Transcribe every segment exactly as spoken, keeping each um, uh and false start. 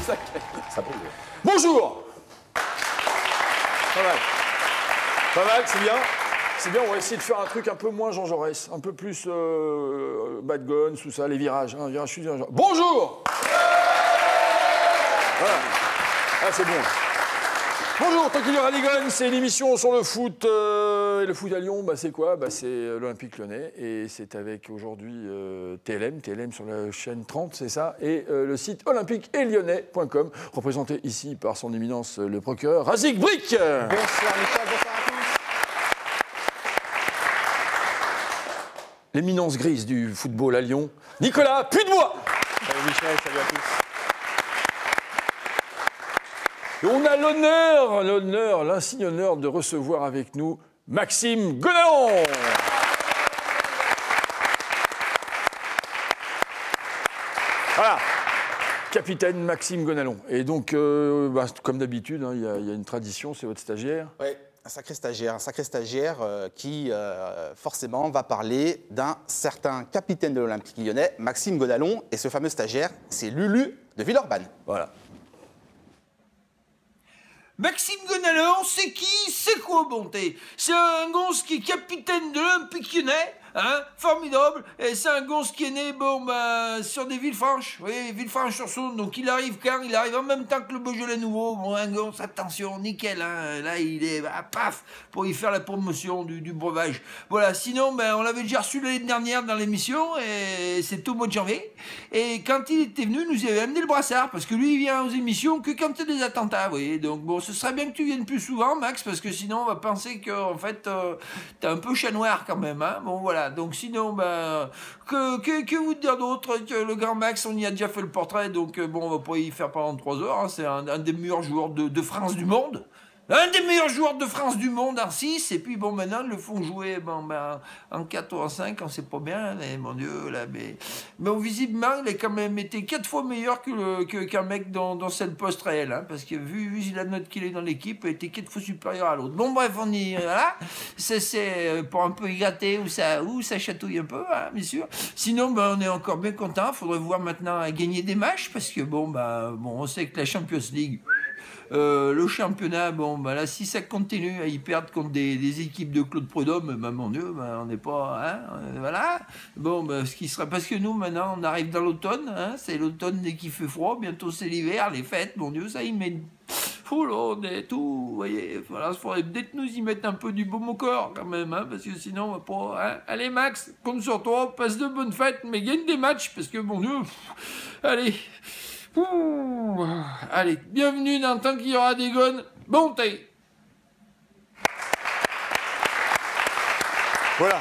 ça. Ça brûle. Bonjour. Pas mal. Pas mal, c'est bien. C'est bien, on va essayer de faire un truc un peu moins Jean Jaurès, un peu plus euh, bad guns, tout ça, les virages. Hein, virage, je suis un... Bonjour. Voilà. Ah, c'est bon. Bonjour, tant qu'il y aura des guns, c'est l'émission sur le foot. Euh, et le foot à Lyon, bah, c'est quoi bah, c'est l'Olympique Lyonnais. Et c'est avec aujourd'hui euh, T L M, T L M sur la chaîne trente, c'est ça. Et euh, le site olympique et lyonnais point com, représenté ici par son éminence le procureur Razik Brick. Bonsoir Michel, bonsoir à tous. L'éminence grise du football à Lyon, Nicolas Pudebois. Salut Michel, salut à tous. Et on a l'honneur, l'honneur, l'insigne honneur de recevoir avec nous Maxime Gonalon. Voilà, capitaine Maxime Gonalon. Et donc, euh, bah, comme d'habitude, hein, il y, y a une tradition, c'est votre stagiaire. Oui, un sacré stagiaire, un sacré stagiaire euh, qui, euh, forcément, va parler d'un certain capitaine de l'Olympique Lyonnais, Maxime Gonalon. Et ce fameux stagiaire, c'est Lulu de Villeurbanne. Voilà. Maxime Gonalon, c'est qui? C'est quoi, bonté? C'est un gonze qui est capitaine de l'Olympique Lyonnais, hein? Formidable. Et c'est un gonze qui est né, bon, bah, sur des Villefranches. Oui, Villefranche-sur-Saône. Donc il arrive quand? Il arrive en même temps que le Beaujolais nouveau. Bon, un gonze, attention, nickel, hein? Là, il est, bah, paf, pour y faire la promotion du, du breuvage. Voilà, sinon, ben, on l'avait déjà reçu l'année dernière dans l'émission, et c'était au mois de janvier. Et quand il était venu, nous avait amené le brassard, parce que lui, il vient aux émissions que quand il y a des attentats, vous voyez. Donc, bon, ce serait bien que tu viennes plus souvent, Max, parce que sinon, on va penser que, en fait, euh, t'es un peu chat noir quand même, hein. Bon, voilà. Donc, sinon, ben, que, que, que vous dire d'autre? Que le grand Max, on y a déjà fait le portrait, donc, euh, bon, on va pas y faire pendant trois heures, hein. C'est un, un des meilleurs joueurs de, de France du monde. Un des meilleurs joueurs de France du monde en six, et puis bon, maintenant, ils le font jouer bon, ben, en quatre ou en cinq, on sait pas bien, mais mon Dieu, là, mais... Mais bon, visiblement, il a quand même été quatre fois meilleur que le, que, qu'un mec dans, dans cette poste réelle, hein, parce que vu, vu la note qu'il est dans l'équipe, il a été quatre fois supérieur à l'autre. Bon, bref, on y... Voilà, c'est, c'est pour un peu y gratter, où ça, où ça chatouille un peu, hein, bien sûr. Sinon, ben, on est encore bien content, faudrait voir maintenant à gagner des matchs, parce que bon, ben, bon, on sait que la Champions League... Euh, le championnat, bon, bah là, si ça continue à y perdre contre des, des équipes de Claude Prudhomme, bah, mon Dieu, bah, on n'est pas, hein, euh, voilà. Bon, bah, ce qui sera, parce que nous, maintenant, on arrive dans l'automne, hein, c'est l'automne dès qu'il fait froid, bientôt c'est l'hiver, les fêtes, mon Dieu, ça y met. Oh là, on est tout, vous voyez, voilà, il faudrait peut-être nous y mettre un peu du baume au corps, quand même, hein, parce que sinon, on va pas, hein. Allez, Max, compte sur toi, passe de bonnes fêtes, mais gagne des matchs, parce que, mon Dieu, pff, allez. Ouh. Allez, bienvenue dans Tant qu'il y aura des gones, bonté. Voilà.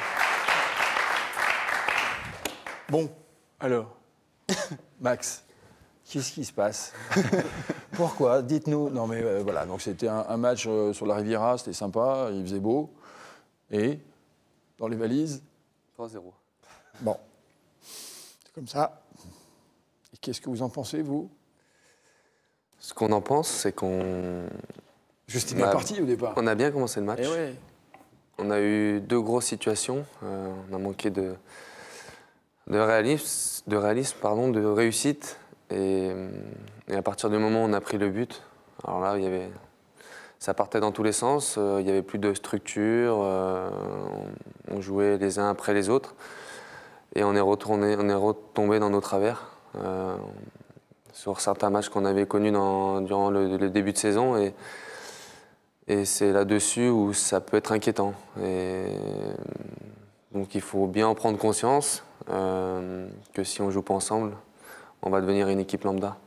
Bon, alors, Max, qu'est-ce qui se passe? Pourquoi? Dites-nous. Non mais euh, voilà, donc c'était un, un match euh, sur la Riviera, c'était sympa, il faisait beau. Et dans les valises trois zéro. Bon, c'est comme ça. Et qu'est-ce que vous en pensez, vous? Ce qu'on en pense, c'est qu'on... Juste bien parti au départ. On a bien commencé le match. Eh ouais. On a eu deux grosses situations. Euh, on a manqué de, de réalisme, de, réalisme pardon, de réussite. Et, et à partir du moment où on a pris le but, alors là, il y avait, ça partait dans tous les sens. Euh, il n'y avait plus de structure. Euh, on, on jouait les uns après les autres. Et on est, retourné, on est retombé dans nos travers. Euh, sur certains matchs qu'on avait connus dans, durant le, le début de saison. Et, et c'est là-dessus où ça peut être inquiétant. Et donc il faut bien en prendre conscience euh, que si on ne joue pas ensemble, on va devenir une équipe lambda.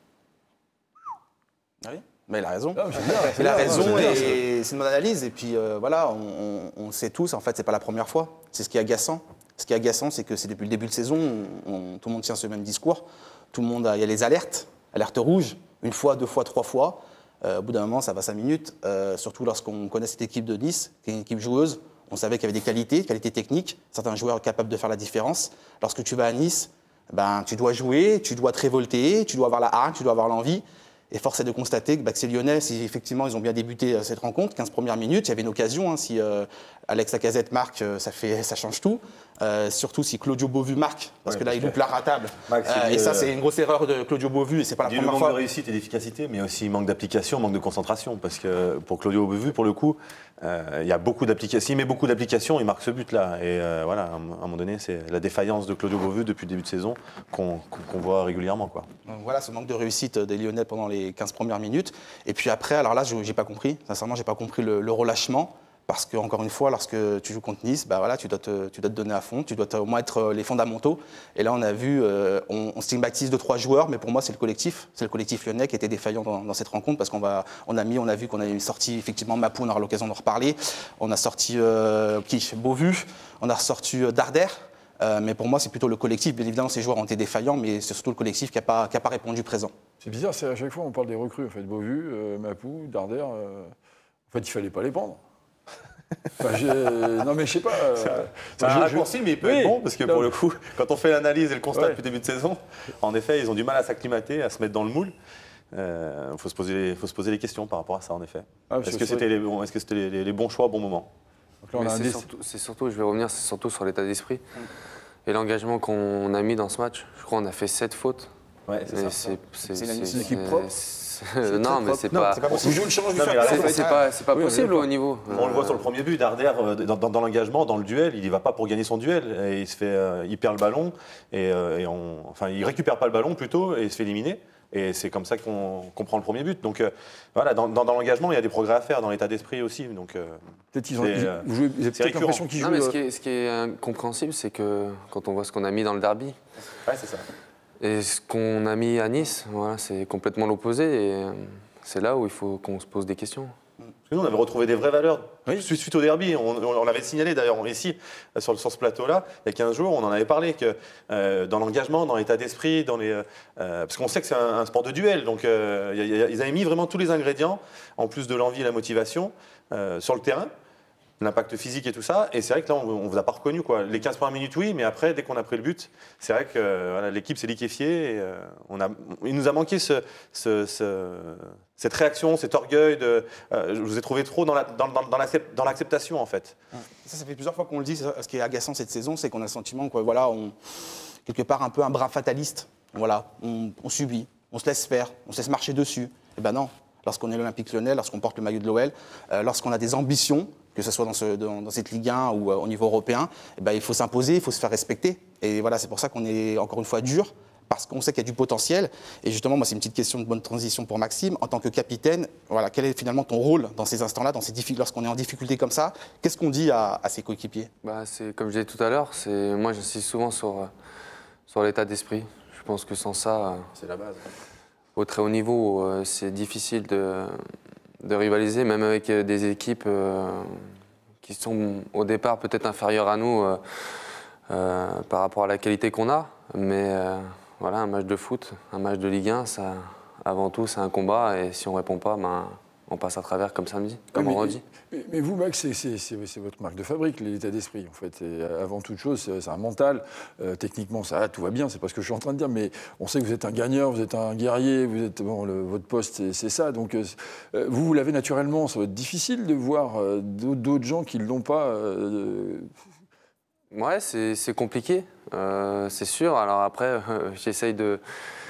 Oui, mais il a raison. Non, bien, il a bien, raison bien, et c'est une bonne analyse. Et puis euh, voilà, on, on, on sait tous, en fait, c'est pas la première fois. C'est ce qui est agaçant. Ce qui est agaçant, c'est que c'est depuis le début de saison, on, on, tout le monde tient ce même discours. Tout le monde, a, il y a les alertes, alertes rouges, une fois, deux fois, trois fois. Euh, au bout d'un moment, ça va cinq minutes. Euh, surtout lorsqu'on connaît cette équipe de Nice, qui est une équipe joueuse. On savait qu'il y avait des qualités, qualités techniques, certains joueurs capables de faire la différence. Lorsque tu vas à Nice, ben, tu dois jouer, tu dois te révolter, tu dois avoir la hargne, tu dois avoir l'envie. Et force est de constater que, bah, que ces Lyonnais, si effectivement ils ont bien débuté euh, cette rencontre, quinze premières minutes, il y avait une occasion. Hein, si euh, Alex Lacazette marque, euh, ça, fait, ça change tout. Euh, surtout si Claudio Beauvu marque, parce Ouais, que là, parce il que loupe la ratable. Max, Euh, il dit, et ça, euh, c'est une grosse erreur de Claudio Beauvu, et c'est pas la Il y a eu première manque fois. de réussite et d'efficacité, mais aussi manque d'application, manque de concentration. Parce que pour Claudio Beauvu, pour le coup, euh, il y a beaucoup d'applications. S'il met beaucoup d'applications, il marque ce but-là. Et euh, voilà, à un moment donné, c'est la défaillance de Claudio Beauvu depuis le début de saison qu'on qu'on voit régulièrement, quoi. Donc voilà, ce manque de réussite des Lyonnais pendant les quinze premières minutes. Et puis après, alors là, je n'ai pas compris. Sincèrement, je n'ai pas compris le, le relâchement. Parce que, encore une fois, lorsque tu joues contre Nice, bah voilà, tu, dois te, tu dois te donner à fond, tu dois au moins être les fondamentaux. Et là, on a vu, euh, on, on stigmatise deux, trois joueurs, mais pour moi, c'est le collectif. C'est le collectif lyonnais qui était défaillant dans, dans cette rencontre, parce qu'on va, on a mis, on a vu qu'on a eu une sortie, effectivement, Mapou, on aura l'occasion d'en reparler. On a sorti euh, qui Beauvu, on a ressorti euh, Darder. Euh, mais pour moi, c'est plutôt le collectif. Bien évidemment, ces joueurs ont été défaillants, mais c'est surtout le collectif qui n'a pas, qui a pas répondu présent. C'est bizarre, c'est à chaque fois on parle des recrues. En fait, Beauvu, euh, Mapou, Darder. Euh, en fait, il fallait pas les prendre. Enfin, non mais je sais pas. Euh, C'est un je- raccourci, mais il peut Oui. être bon, parce que Non. pour le coup, quand on fait l'analyse et le constat Ouais. depuis le début de saison, en effet, ils ont du mal à s'acclimater, à se mettre dans le moule. Il euh, faut, se poser, faut se poser les questions par rapport à ça, en effet. Ah, parce Est-ce que que c'est c'était les, bons- est-ce que c'était les, les- les bons choix au bon moment? Donc là, on Mais a un c'est dé- surtout, c'est surtout, je vais revenir, c'est surtout sur l'état d'esprit et l'engagement qu'on a mis dans ce match. Je crois qu'on a fait sept fautes. Ouais, c'est Mais ça. c'est- c'est- C'est une c'est- équipe propre. c'est- très Non, mais propre. c'est Non, pas. c'est pas possible. Vous jouez le changement du Non, mais fer là, play, C'est quoi. c'est pas, c'est pas Oui, possible d'accord. au niveau. On le voit sur le premier but, Darder, euh, dans, dans- dans l'engagement, dans le duel, il y va pas pour gagner son duel. Et il, se fait, euh, il perd le ballon, et, euh, et on, enfin, il récupère pas le ballon plutôt, et il se fait éliminer. Et c'est comme ça qu'on qu'on prend le premier but. Donc euh, voilà, dans, dans- dans l'engagement, il y a des progrès à faire, dans l'état d'esprit aussi. Donc, euh, Peut-être qu'ils ont. C'est, ils- euh, vous jouez- vous avez c'est peut-être l'impression récurrent. qu'ils Non, jouent. mais ce euh, qui est, ce qui est incompréhensible, c'est que quand on voit ce qu'on a mis dans le derby ouais, c'est ça. et ce qu'on a mis à Nice, voilà, c'est complètement l'opposé. Et euh, c'est là où il faut qu'on se pose des questions. Parce que nous, on avait retrouvé des vraies valeurs Oui. suite, suite au derby. On, on, on l'avait signalé d'ailleurs ici, sur, sur ce plateau-là, il y a quinze jours, on en avait parlé, que euh, dans l'engagement, dans l'état d'esprit, dans les, euh, parce qu'on sait que c'est un, un sport de duel, donc euh, y a- y a- ils avaient mis vraiment tous les ingrédients, en plus de l'envie et la motivation, euh, sur le terrain. L'impact physique et tout ça, et c'est vrai que là on ne vous a pas reconnu, quoi. Les quinze premières minutes oui, mais après dès qu'on a pris le but, c'est vrai que euh, voilà, l'équipe s'est liquéfiée et euh, on a, il nous a manqué ce, ce- ce- cette réaction, cet orgueil de, euh, je vous ai trouvé trop dans la- dans- dans- dans l'accept- dans l'acceptation en fait. Ça, ça fait plusieurs fois qu'on le dit. ça, Ce qui est agaçant cette saison, c'est qu'on a le sentiment que voilà, on, quelque part un peu un brin fataliste. Voilà, on, on subit, on se laisse faire, on se laisse marcher dessus. Eh ben non. Lorsqu'on est l'Olympique Lyonnais, lorsqu'on porte le maillot de l'O L, euh, lorsqu'on a des ambitions, que ce soit dans, ce, dans, dans cette Ligue un ou euh, au niveau européen, eh ben, il faut s'imposer, il faut se faire respecter. Et voilà, c'est pour ça qu'on est encore une fois dur, parce qu'on sait qu'il y a du potentiel. Et justement, moi, c'est une petite question de bonne transition pour Maxime. En tant que capitaine, voilà, quel est finalement ton rôle dans ces instants-là, dans ces diffi- lorsqu'on est en difficulté comme ça? Qu'est-ce qu'on dit à, à ses coéquipiers? Bah, c'est comme je disais tout à l'heure, c'est moi j'insiste souvent sur, euh, sur l'état d'esprit. Je pense que sans ça, euh, C'est la base. au très haut niveau, euh, c'est difficile de, de rivaliser, même avec euh, des équipes euh, qui sont au départ peut-être inférieures à nous euh, euh, par rapport à la qualité qu'on a. Mais euh, voilà, un match de foot, un match de Ligue un, ça, avant tout, c'est un combat. Et si on ne répond pas, ben, on passe à travers comme samedi, comme mais, vendredi. mais, mais vous, Max, c'est- c'est c'est- c'est votre marque de fabrique, l'état d'esprit, en fait. Et avant toute chose, c'est c'est un mental. Euh, techniquement, ça, tout va bien, c'est pas ce que je suis en train de dire, mais on sait que vous êtes un gagneur, vous êtes un guerrier, vous êtes, bon, le- votre poste, c'est- c'est ça. Donc, euh, vous, vous l'avez naturellement. Ça va être difficile de voir euh, d'autres d'autres gens qui ne l'ont pas. euh, Ouais, c'est c'est compliqué, euh, c'est sûr. Alors après, euh, j'essaye de,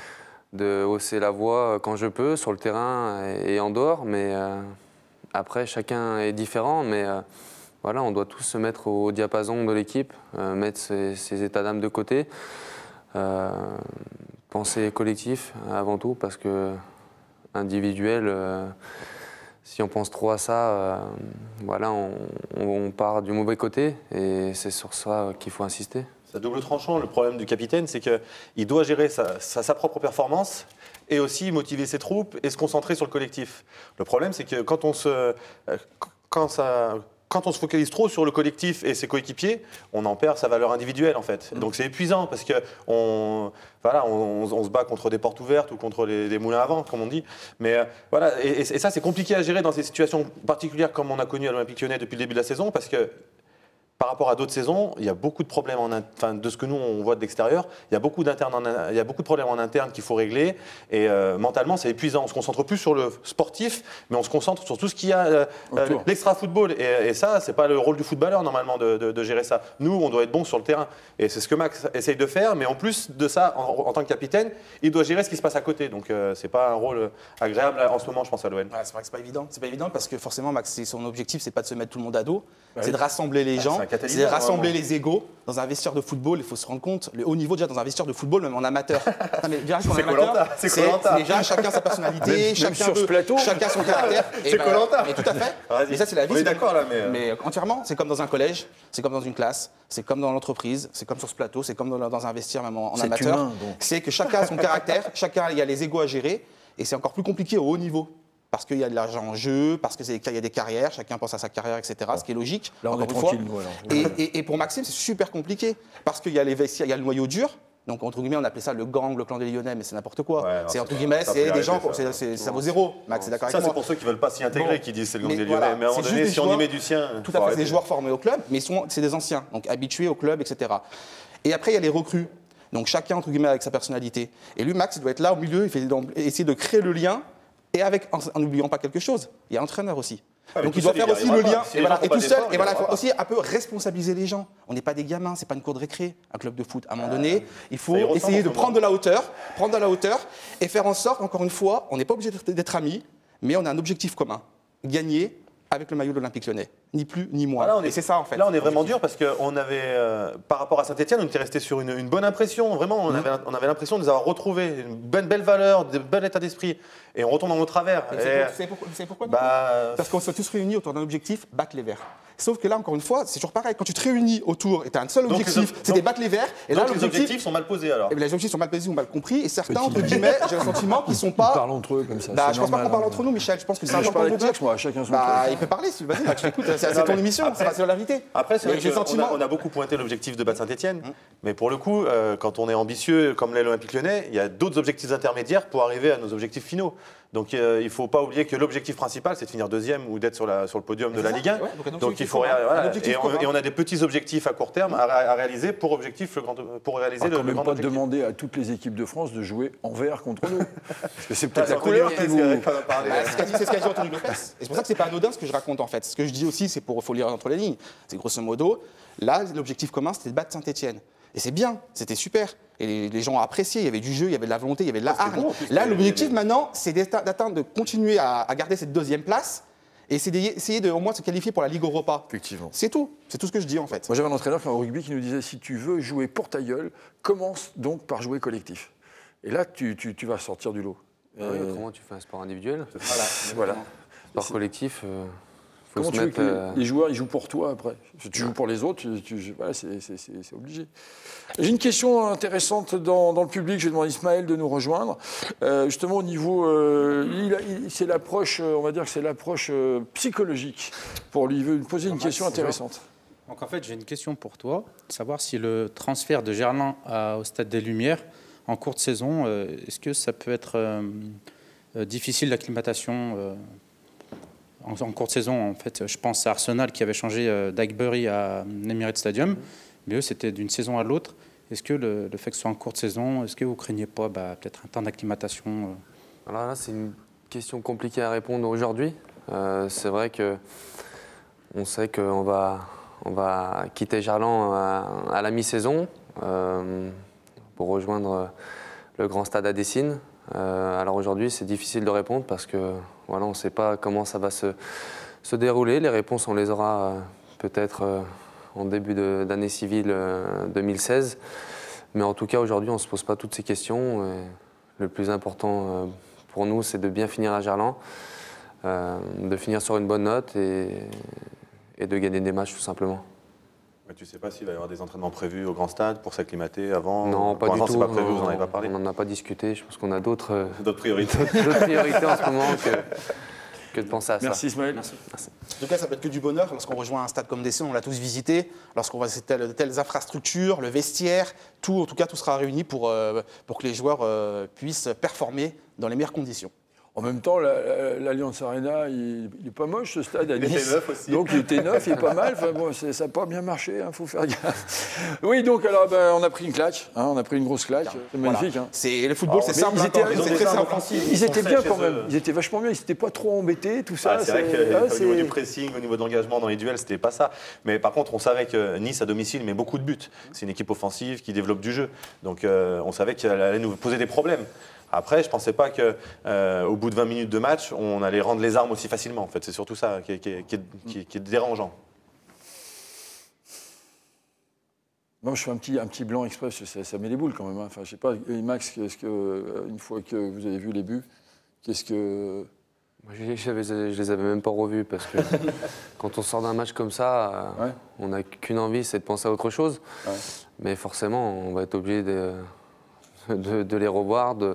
de hausser la voix quand je peux, sur le terrain et, et en dehors. Mais euh, après, chacun est différent. Mais euh, voilà, on doit tous se mettre au diapason de l'équipe, euh, mettre ses, ses états d'âme de côté, euh, penser collectif avant tout, parce que individuel, euh, si on pense trop à ça, euh, voilà, on, on part du mauvais côté et c'est sur ça qu'il faut insister. C'est à double tranchant. Le problème du capitaine, c'est qu'il doit gérer sa, sa- sa propre performance et aussi motiver ses troupes et se concentrer sur le collectif. Le problème, c'est que quand on se, euh, quand ça, quand on se focalise trop sur le collectif et ses coéquipiers, on en perd sa valeur individuelle en fait. Donc c'est épuisant parce que on, voilà, on, on se bat contre des portes ouvertes ou contre les, les moulins à vent, comme on dit. Mais euh, voilà, et, et ça c'est compliqué à gérer dans ces situations particulières comme on a connu à l'Olympique Lyonnais depuis le début de la saison parce que par rapport à d'autres saisons, il y a beaucoup de problèmes, en, enfin, de ce que nous on voit de l'extérieur, il y a beaucoup d'internes, en, il y a beaucoup de problèmes en interne qu'il faut régler. Et euh, mentalement, c'est épuisant. On se concentre plus sur le sportif, mais on se concentre sur tout ce qu'il y a, euh, l'extra-football. Et, et ça, c'est pas le rôle du footballeur normalement de, de, de gérer ça. Nous, on doit être bon sur le terrain. Et c'est ce que Max essaye de faire. Mais en plus de ça, en, en tant que capitaine, il doit gérer ce qui se passe à côté. Donc euh, c'est pas un rôle agréable en ce moment, je pense, à l'O L. Ouais, c'est vrai que c'est pas évident. C'est pas évident parce que forcément, Max, son objectif, c'est pas de se mettre tout le monde à dos, bah c'est oui. de rassembler les Bah, gens, c'est c'est de rassembler les égos. Dans un vestiaire de football, il faut se rendre compte, le haut niveau déjà dans un vestiaire de football, même en amateur. Non, mais déjà, en C'est amateur, Koh-Lanta, c'est Koh-Lanta. déjà chacun sa personnalité, Même- même chacun, sur ce veut- plateau. chacun son caractère. Et C'est ben, Koh-Lanta. Mais tout à fait. Vas-y. Mais ça, c'est la vie. On est c'est comme- d'accord, là, mais, euh, Mais entièrement, c'est comme dans un collège, c'est comme dans une classe, c'est comme dans l'entreprise, c'est comme sur ce plateau, c'est comme dans, dans un vestiaire même en, en C'est amateur. humain, donc. C'est que chacun a son caractère, chacun il y a les égos à gérer, et c'est encore plus compliqué au haut niveau. Parce qu'il y a de l'argent en jeu, parce qu'il y a des carrières, chacun pense à sa carrière, et cetera. Ce qui est logique. Là, on encore est une fois. tranquille, nous, alors. Et, et- et pour Maxime, c'est super compliqué. Parce qu'il y a les vestiaires, il y a le noyau dur. Donc, entre guillemets, on appelait ça le gang, le clan des Lyonnais, mais c'est n'importe quoi. Ouais, non, c'est c'est entre pas- guillemets, ça c'est peut des gens, arriver, ça. c'est- c'est- ça vaut zéro. Max, c'est d'accord Ça, avec c'est moi. pour ceux qui veulent pas s'y intégrer, Bon. qui disent c'est le gang Mais des Lyonnais. voilà, Mais à un moment c'est donné, juste si des on y joueurs- met du sien, Tout faut à fait, c'est arrêter. des joueurs formés au club, mais ils sont- c'est des anciens, donc habitués au club, et cetera. Et après, il y a les recrues. Donc chacun, entre guillemets, avec sa personnalité. Et lui, Max, il doit être là au milieu, il fait donc essayer de créer le lien, et avec, en n'oubliant pas quelque chose, il y a l'entraîneur aussi. Ah, mais Donc tout il doit seul, faire il y aussi le arrivera lien, pas. Si et, les voilà, gens font et pas tout seul, d'efforts, et il voilà, il arrivera faut pas. aussi un peu responsabiliser les gens. On n'est pas des gamins, c'est pas une cour de récré, un club de foot. À un moment donné, il faut Ça y ressemble essayer en de ce moment. prendre de la hauteur, prendre de la hauteur, et faire en sorte, encore une fois, on n'est pas obligé d'être- d'être amis, mais on a un objectif commun, gagner avec le maillot de l'Olympique Lyonnais, ni plus ni moins. Ah, là, on est- Et c'est ça en fait. Là, on est vraiment dur parce qu'on avait, euh, par rapport à Saint-Etienne, on était resté sur une, une bonne impression. Vraiment, Mmh. on avait, on avait l'impression de les avoir retrouvés, une bonne, belle valeur, de bel état d'esprit. Et on retombe dans nos travers. Et Et, vous savez pour- vous savez pourquoi, vous savez pourquoi bah, Parce qu'on s'est tous réunis autour d'un objectif, battre les Verts. Sauf que là, encore une fois, c'est toujours pareil. Quand tu te réunis autour et tu as un seul Donc, les objectif, ob- c'est de donc- battre les Verts. Et là, donc les l'objectif. objectifs sont mal posés alors. Eh bien, les objectifs sont mal pesés ou mal compris. Et certains, Petit. entre guillemets, j'ai le sentiment qu'ils sont pas. Ils parlent entre eux comme ça. Bah, c'est je pense pas normal, qu'on parle hein. entre nous, Michel. Je pense que c'est Je important parle de avec dire. Max, moi, chacun son Bah, truc. il peut parler, si- vas-y, Max, je t'écoute. C'est c'est Non, ton mais émission, après- c'est la vérité. Après, c'est Mais vrai j'ai le qu'on sentiment. a, on a beaucoup pointé l'objectif de battre Saint-Etienne, Hum. mais pour le coup, euh, quand on est ambitieux comme l'est l'Olympique Lyonnais, il y a d'autres objectifs intermédiaires pour arriver à nos objectifs finaux. Donc euh, il ne faut pas oublier que l'objectif principal, c'est de finir deuxième ou d'être sur, la- sur le podium de la C'est ça, Ligue un. ouais, donc un donc objectif il faut commun. ré- voilà, Un objectif et, on, commun. et on a des petits objectifs à court terme à, à réaliser pour, objectif, le grand, pour réaliser On le, va quand le même grand pas objectif. demander à toutes les équipes de France de jouer en vert contre nous. Parce que c'est Ah, peut-être c'est la Anthony couleur Lopez qui qui vous... a- qui en a parlé. Bah, c'est ce qu'a dit, c'est ce qu'a dit Anthony Lopez. Et c'est pour ça que c'est pas anodin ce que je raconte en fait. Ce que je dis aussi, c'est pour faut lire entre les lignes. C'est grosso modo, là, l'objectif commun, c'était de battre Saint-Etienne. Et c'est bien, c'était super. Et les, les gens ont apprécié, il y avait du jeu, il y avait de la volonté, il y avait de la c'était hargne. bon, en plus, Là, il y l'objectif avait- maintenant, c'est d'éta- d'atteindre, de continuer à, à garder cette deuxième place et essayer, essayer de au moins se qualifier pour la Ligue Europa. Effectivement. C'est tout, c'est tout ce que je dis en fait. Moi, j'avais un entraîneur au rugby qui nous disait si tu veux jouer pour ta gueule, commence donc par jouer collectif. Et là, tu, tu- tu vas sortir du lot. Oui, Euh, autrement, tu fais un sport individuel. Voilà. voilà. Sport collectif, il faut Comment se tu veux mettre. que les- euh, les joueurs ils jouent pour toi après? Si tu joues pour les autres, tu, tu- voilà, c'est c'est- c'est- c'est obligé. J'ai une question intéressante dans, dans le public. Je vais demander à Ismaël de nous rejoindre. Euh, justement, au niveau. euh, il a- il- c'est l'approche, euh, on va dire que c'est l'approche euh, psychologique pour lui. Il veut poser une question intéressante. Donc en fait, j'ai une question pour toi, savoir si le transfert de Gerland à- au Stade des Lumières en courte saison, euh, est-ce que ça peut être euh, euh, difficile l'acclimatation euh, en, en courte saison? En fait, je pense à Arsenal qui avait changé euh, d'Highbury à Emirates Stadium, mais eux, c'était d'une saison à l'autre. Est-ce que le, le fait que ce soit en courte saison, est-ce que vous craignez pas bah, peut-être un temps d'acclimatation euh Alors là, c'est une question compliquée à répondre aujourd'hui. Euh, c'est vrai que on sait qu'on va, on va quitter Gerland à, à la mi-saison euh, pour rejoindre le grand stade à Dessines. Euh, alors aujourd'hui, c'est difficile de répondre parce que voilà, on ne sait pas comment ça va se, se dérouler. Les réponses, on les aura euh, peut-être euh, en début de- d'année civile euh, deux mille seize. Mais en tout cas, aujourd'hui, on ne se pose pas toutes ces questions. Et le plus important euh, pour nous, c'est de bien finir à Gerland, euh, de finir sur une bonne note et, et de gagner des matchs, tout simplement. Mais tu ne sais pas s'il va y avoir des entraînements prévus au grand stade pour s'acclimater avant? Non, pas Pour du l'instant, tout. c'est pas prévu, vous Non, n'en avez pas parlé. On n'en a pas discuté. Je pense qu'on a d'autres euh, D'autres priorités. d'autres priorités en ce moment que, que de penser à ça. Merci Ismaël. En tout cas, ça peut être que du bonheur lorsqu'on rejoint un stade comme Dessines, on l'a tous visité, lorsqu'on voit ces telles, telles infrastructures, le vestiaire, tout, en tout cas, tout sera réuni pour, euh, pour que les joueurs euh, puissent performer dans les meilleures conditions. En même temps, l'Allianz Arena, il n'est pas moche ce stade à Nice. Il était neuf aussi. Donc il était neuf, il est pas mal. Enfin, bon, ça n'a pas bien marché, il hein, faut faire gaffe. Oui, donc alors ben, on a pris une claque, hein, on a pris une grosse claque. C'est magnifique. Voilà. Hein. C'est, le football, c'est simple. Ils étaient, hein, c'est très simple. Ils, ils étaient bien quand même, ils étaient vachement bien, ils n'étaient pas trop embêtés, tout ça. Ah, c'est vrai qu'au niveau du pressing, au niveau de l'engagement dans les duels, c'était pas ça. Mais par contre, on savait que Nice à domicile met beaucoup de buts. C'est une équipe offensive qui développe du jeu. Donc euh, on savait qu'elle allait nous poser des problèmes. Après, je ne pensais pas qu'au euh, bout de vingt minutes de match, on allait rendre les armes aussi facilement. En fait, c'est surtout ça qui est, qui est, qui est, qui est, qui est dérangeant. Moi, je fais un petit, un petit blanc exprès, ça, ça met les boules quand même. Hein. Enfin, je sais pas, Max, qu'est-ce que, une fois que vous avez vu les buts, qu'est-ce que... Moi, je, je les avais même pas revus parce que quand on sort d'un match comme ça, ouais. on n'a qu'une envie, c'est de penser à autre chose. Ouais. Mais forcément, on va être obligé de... De, de les revoir, de,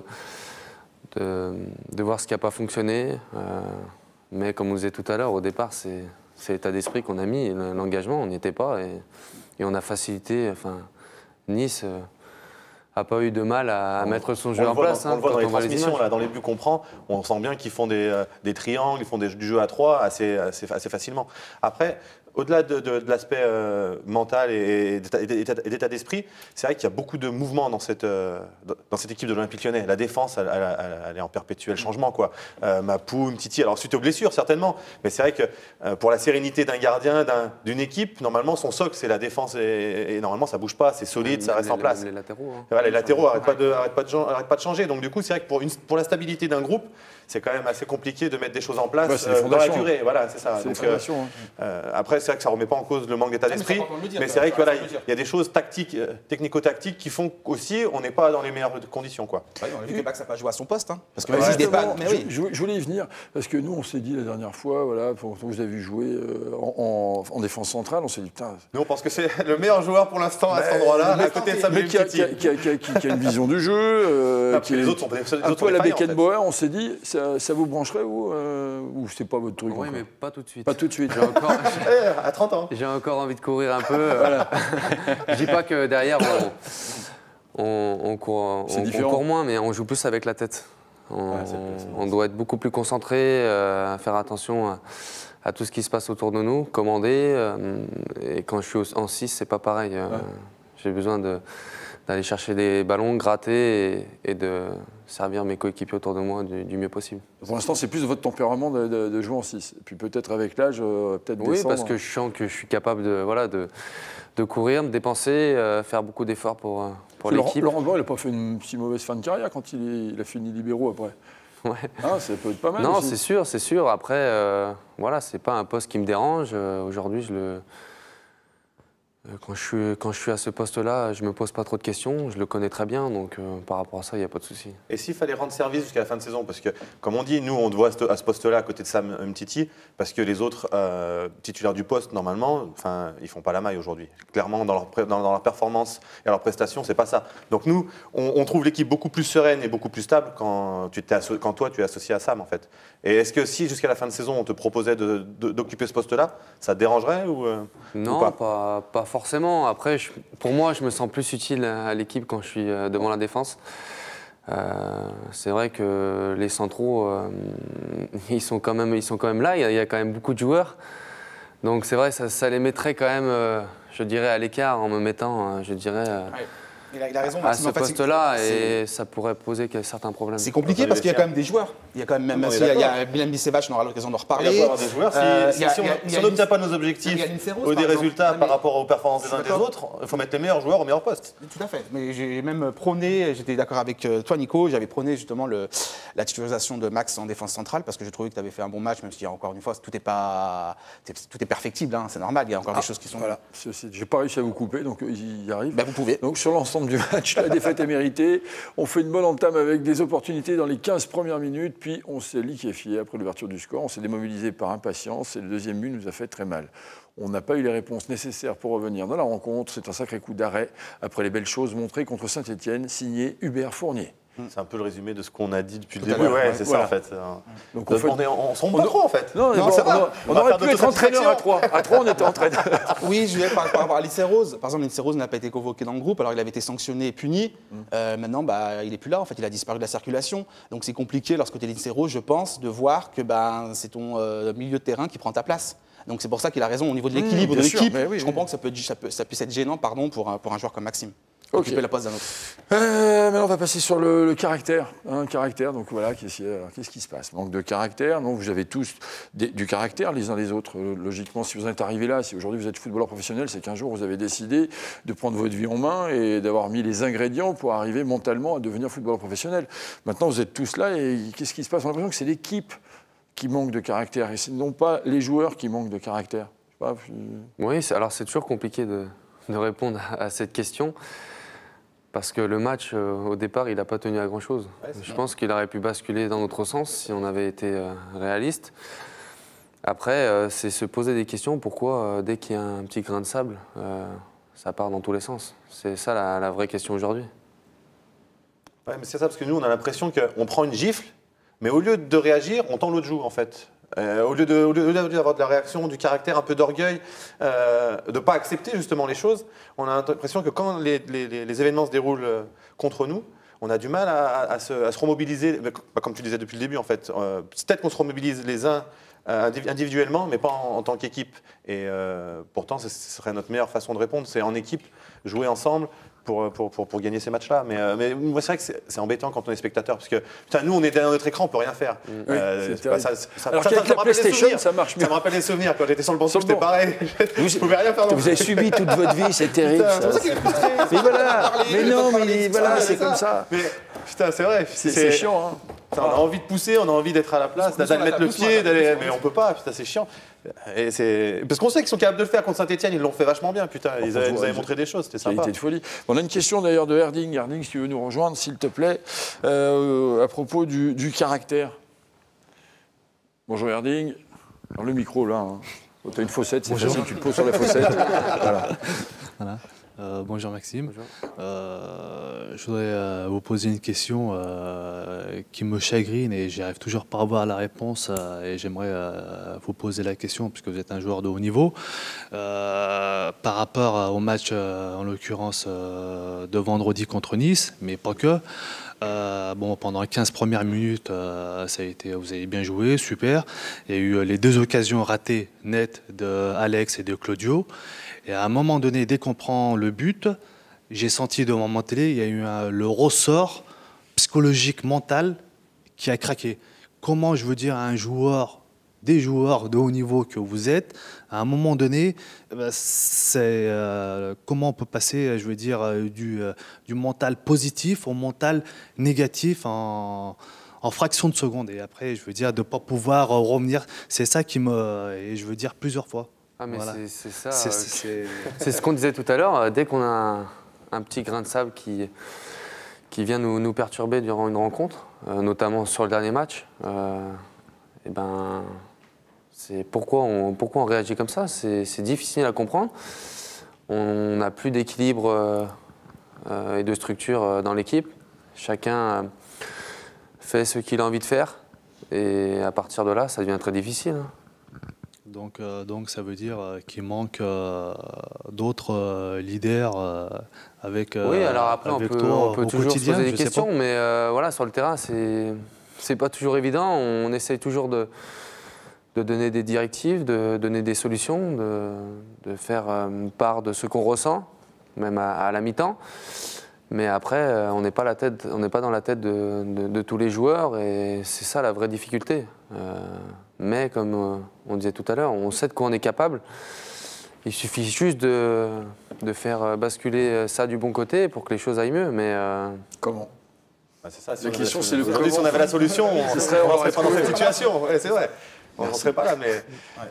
de, de voir ce qui n'a pas fonctionné. Euh, mais comme on disait tout à l'heure, au départ, c'est l'état d'esprit qu'on a mis, l'engagement, on n'y était pas. Et, et on a facilité. Enfin, Nice n'a euh, pas eu de mal à, à mettre son jeu en place. Dans, hein, on le voit dans les transmissions, là, dans les buts qu'on prend, on sent bien qu'ils font des, euh, des triangles, ils font des, du jeu à trois assez, assez, assez facilement. Après, au-delà de, de, de l'aspect euh, mental et, et d'état d'esprit, c'est vrai qu'il y a beaucoup de mouvements dans cette, euh, dans cette équipe de l'Olympique Lyonnais. La défense, elle, elle, elle est en perpétuel changement, quoi. Euh, Mapou, Mtiti, alors suite aux blessures certainement, mais c'est vrai que euh, pour la sérénité d'un gardien, d'une équipe, normalement son socle c'est la défense et, et normalement ça bouge pas, c'est solide, les, ça reste les, en place. Les latéraux. Hein. Voilà, les latéraux n'arrêtent pas, arrête pas, arrête pas de changer, donc du coup c'est vrai que pour, une, pour la stabilité d'un groupe, c'est quand même assez compliqué de mettre des choses en place bah, euh, dans la durée. Voilà, c'est ça. Donc, euh, hein. euh, après, c'est vrai que ça ne remet pas en cause le manque d'état d'esprit, mais c'est vrai qu'il voilà, y a des choses tactiques, euh, technico-tactiques qui font qu'aussi on n'est pas dans les meilleures conditions. Quoi. Ouais, on a vu que Max n'a pas joué à son poste. Hein, parce que ouais, ouais, dépanne, mais oui. je, je voulais y venir, parce que nous, on s'est dit la dernière fois, voilà, quand vous avez joué euh, en, en, en défense centrale, on s'est dit, putain... Nous, on pense que c'est le meilleur joueur pour l'instant à cet endroit-là, à côté de Samuel Mtiti. Qui, qui, qui, qui, qui a une vision du jeu, euh, qui les autres sont, les un autres peu à la Beckenbauer, on s'est dit, ça, ça vous brancherait ou, euh, ou c'est pas votre truc? Oui, mais pas tout de suite. Pas tout de suite. J'ai encore, à trente ans. J'ai encore envie de courir un peu. Voilà. Je dis pas que derrière, on, on, on, court, on, on court moins, mais on joue plus avec la tête. On, ouais, on doit être beaucoup plus concentré, euh, faire attention à, à tout ce qui se passe autour de nous, commander. Euh, et quand je suis en six, c'est pas pareil. Euh, ouais. J'ai besoin de... d'aller chercher des ballons, gratter et, et de servir mes coéquipiers autour de moi du, du mieux possible. Pour l'instant, c'est plus votre tempérament de, de, de jouer en six. Et puis peut-être avec l'âge, euh, peut-être oui, descendre. Parce que je sens que je suis capable de, voilà, de, de courir, de dépenser, euh, faire beaucoup d'efforts pour, pour l'équipe. Laurent Blanc, il n'a pas fait une si mauvaise fin de carrière quand il, est, il a fini libéraux après. Ouais. Ah, ça peut être pas mal. Non, c'est sûr, c'est sûr. Après, euh, voilà, c'est pas un poste qui me dérange. Euh, Aujourd'hui, je le... Quand je, suis, quand je suis à ce poste-là, je ne me pose pas trop de questions, je le connais très bien, donc euh, par rapport à ça, il n'y a pas de souci. Et s'il fallait rendre service jusqu'à la fin de saison, parce que, comme on dit, nous, on te voit à ce poste-là, à côté de Sam Mtiti, parce que les autres euh, titulaires du poste, normalement, ils ne font pas la maille aujourd'hui. Clairement, dans leur, dans, dans leur performance et leur prestation, ce n'est pas ça. Donc nous, on, on trouve l'équipe beaucoup plus sereine et beaucoup plus stable quand, tu quand toi, tu es associé à Sam, en fait. Et est-ce que si, jusqu'à la fin de saison, on te proposait d'occuper ce poste-là, ça te dérangerait ou, euh, Non, ou pas, pas, pas forcément. Après, je, pour moi, je me sens plus utile à l'équipe quand je suis devant la défense. Euh, c'est vrai que les centraux, euh, ils, sont quand même, ils sont quand même là. Il y a, il y a quand même beaucoup de joueurs. Donc c'est vrai, ça, ça les mettrait quand même, euh, je dirais, à l'écart en me mettant, euh, je dirais... Euh, ouais. Il a, il a raison, à ce poste-là, et ça pourrait poser certains problèmes. C'est compliqué parce qu'il y a quand même des joueurs. Il y a quand même, même si il y a Bilan Bicevac, on aura l'occasion d'en reparler. Il y a des joueurs. Si, euh, si, si on n'obtient pas nos objectifs ou des résultats par rapport aux performances des uns des autres, il faut mettre les meilleurs joueurs au meilleur poste. Tout à fait. Mais j'ai même prôné, j'étais d'accord avec toi, Nico, j'avais prôné justement le, la titularisation de Max en défense centrale parce que je trouvais que tu avais fait un bon match, même si encore une fois, tout n'est pas, tout est perfectible, hein, c'est normal. Il y a encore ah, des choses qui sont. Voilà. J'ai pas réussi à vous couper, donc il y arrive. Ben, vous pouvez. Donc sur l'ensemble du match, la défaite est méritée. On fait une bonne entame avec des opportunités dans les quinze premières minutes, puis on s'est liquéfié après l'ouverture du score. On s'est démobilisé par impatience et le deuxième but nous a fait très mal. On n'a pas eu les réponses nécessaires pour revenir dans la rencontre. C'est un sacré coup d'arrêt après les belles choses montrées contre Saint-Étienne, signé Hubert Fournier. C'est un peu le résumé de ce qu'on a dit depuis Tout le à début. l'heure, Ouais, ouais. c'est Voilà. ça en fait. Donc, Donc, on fait- on est- on on se trompe pas trop en fait. Non, Non, bon, ça on, va. on On va aurait faire pu de être entraîneur à satisfaction. trois. À trois, on était entraîneur. Oui, je vais par, par rapport à Lindsay Rose. Par exemple, Lindsay Rose n'a pas été convoqué dans le groupe, alors il avait été sanctionné et puni. Euh, maintenant, bah, il n'est plus là, en fait, il a disparu de la circulation. Donc c'est compliqué lorsque tu es Lindsay Rose, je pense, de voir que bah, c'est ton euh, milieu de terrain qui prend ta place. Donc c'est pour ça qu'il a raison au niveau de l'équilibre Mmh, de bien sûr, l'équipe. mais oui, je oui. comprends que ça, peut, être- ça, peut- ça puisse être gênant pardon, pour, un, pour un joueur comme Maxime. Ok. Occuper la place d'un autre. Euh, maintenant, on va passer sur le, le caractère. Hein, caractère, donc voilà, qu'est-ce qui, alors, qu'est-ce qui se passe? Manque de caractère. Donc, vous avez tous des- du caractère les uns les autres. Euh, logiquement, si vous en êtes arrivé là, si aujourd'hui vous êtes footballeur professionnel, c'est qu'un jour vous avez décidé de prendre votre vie en main et d'avoir mis les ingrédients pour arriver mentalement à devenir footballeur professionnel. Maintenant, vous êtes tous là et qu'est-ce qui se passe? On a l'impression que c'est l'équipe qui manque de caractère et c'est non pas les joueurs qui manquent de caractère. Je sais pas, je- Oui, c'est- alors c'est toujours compliqué de, de répondre à, à cette question. Parce que le match, euh, au départ, il n'a pas tenu à grand-chose. Je pense qu'il aurait pu basculer dans notre sens si on avait été euh, réaliste. Après, euh, c'est se poser des questions. Pourquoi, euh, dès qu'il y a un petit grain de sable, euh, ça part dans tous les sens? C'est ça la, la vraie question aujourd'hui. Ouais, mais c'est ça, parce que nous, on a l'impression qu'on prend une gifle, mais au lieu de réagir, on tend l'autre joue, en fait. Euh, au lieu de- au lieu d'avoir de la réaction, du caractère, un peu d'orgueil, euh, de ne pas accepter justement les choses, on a l'impression que quand les, les- les- les événements se déroulent euh, contre nous, on a du mal à, à se, à se remobiliser, bah, comme tu disais depuis le début, en fait. Euh, Peut-être qu'on se remobilise les uns euh, indiv- individuellement, mais pas en, en tant qu'équipe. Et euh, pourtant, ce serait notre meilleure façon de répondre, c'est en équipe, jouer ensemble, pour, pour, pour, pour gagner ces matchs-là. Mais, euh, mais moi, c'est vrai que c'est c'est embêtant quand on est spectateur, parce que putain, nous, on est derrière notre écran, on peut rien faire. Euh, c'est c'est pas- terrible. ça- ça- Alors ça- qu'avec ça la me rappelle des PlayStation, souvenirs. ça marche mieux. Ça me rappelle des souvenirs. Quand j'étais sur le banc, Sur le j'étais banc. pareil. Je pouvais rien faire. non Vous avez plus. subi toute votre vie, c'est terrible. Putain, c'est ça. pour ça qu'il est frustré. Mais voilà, Parler, mais pas non, parler, mais c'est voilà, ça, c'est comme ça. Mais putain, c'est vrai. C'est c'est chiant, hein. Putain, on a envie de pousser, on a envie d'être à la place, Doucement, d'aller mettre le doucement, pied, d'aller, doucement. mais on peut pas. Putain, c'est chiant. Et c'est parce qu'on sait qu'ils sont capables de le faire contre Saint-Etienne. Ils l'ont fait vachement bien. Putain, ils avaient- nous avaient montré des choses. C'était sympa. Qualité de folie. On a une question d'ailleurs de Herding. Herding, si tu veux nous rejoindre, s'il te plaît, euh, à propos du, du caractère. Bonjour Herding. Alors le micro là. Hein. Tu as une faussette, c'est facile, tu le poses sur la faussette. Voilà. Voilà. Euh, bonjour Maxime. Euh, je voudrais euh, vous poser une question euh, qui me chagrine et j'arrive toujours pas à avoir la réponse euh, et j'aimerais euh, vous poser la question puisque vous êtes un joueur de haut niveau. Euh, par rapport au match, euh, en l'occurrence euh, de vendredi contre Nice, mais pas que. Euh, bon, pendant les quinze premières minutes, euh, ça a été, vous avez bien joué, super. Il y a eu les deux occasions ratées nettes de Alex et de Claudio. Et à un moment donné, dès qu'on prend le but, j'ai senti devant mon télé, il y a eu un- le ressort psychologique, mental qui a craqué. Comment, je veux dire, un joueur, des joueurs de haut niveau que vous êtes, à un moment donné, eh ben, c'est, euh, comment on peut passer, je veux dire, euh, du, euh, du mental positif au mental négatif en, en fraction de seconde. Et après, je veux dire, de ne pas pouvoir euh, revenir, c'est ça qui me... Et je veux dire plusieurs fois. Ah, mais Voilà. c'est- c'est ça. C'est- euh, c'est- C'est ce qu'on disait tout à l'heure. euh, Dès qu'on a un, un petit grain de sable qui, qui vient nous, nous perturber durant une rencontre, euh, notamment sur le dernier match, euh, et ben, c'est pourquoi on, pourquoi on réagit comme ça. C'est c'est difficile à comprendre. On n'a plus d'équilibre euh, euh, et de structure euh, dans l'équipe. Chacun euh, fait ce qu'il a envie de faire. Et à partir de là, ça devient très difficile. hein. Donc, euh, donc ça veut dire euh, qu'il manque euh, d'autres euh, leaders euh, avec, euh, Oui, alors après, on avec peut, toi on peut au toujours se quotidien, poser des je sais questions, pas. mais euh, voilà, sur le terrain, c'est c'est pas toujours évident. On essaye toujours de, de donner des directives, de donner des solutions, de, de faire euh, part de ce qu'on ressent, même à, à la mi-temps. Mais après, euh, on n'est pas, la tête- on n'est pas dans la tête de, de- de tous les joueurs, et c'est ça la vraie difficulté. Euh, mais comme euh, on disait tout à l'heure, on sait de quoi on est capable. Il suffit juste de, de faire basculer ça du bon côté pour que les choses aillent mieux. Mais euh, Comment? Bah, c'est ça, si La on avait question, la- c'est le Aujourd'hui, si on comment. avait la solution, on Ce ne serait- serait, on aurait pas dans trouvé. cette situation. Ouais, c'est vrai. On n'en serait pas là, mais.